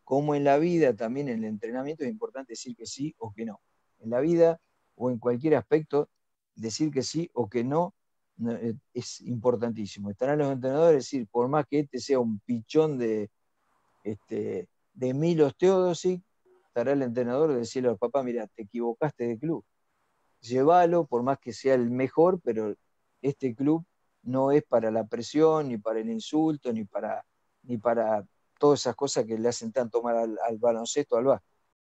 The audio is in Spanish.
como en la vida, también en el entrenamiento es importante decir que sí o que no. En la vida o en cualquier aspecto, decir que sí o que no, es importantísimo. Estarán los entrenadores, decir, por más que este sea un pichón de Milos Teodosic, estará el entrenador de decirle al papá, mira, te equivocaste de club, llévalo, por más que sea el mejor, pero este club no es para la presión, ni para el insulto, ni para todas esas cosas que le hacen tanto mal al baloncesto, al básquet.